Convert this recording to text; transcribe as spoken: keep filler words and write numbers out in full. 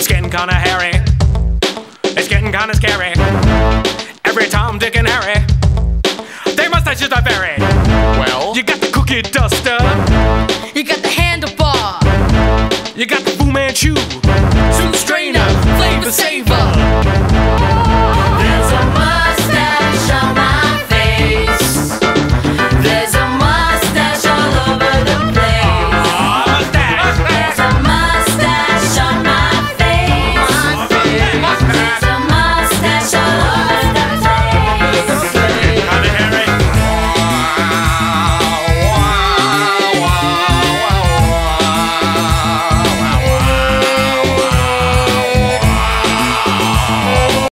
It's getting kinda hairy. It's getting kinda scary. Every Tom, Dick, and Harry, their mustaches are very. Well, You got the cookie duster, You got the handlebar. you got the Fu Manchu.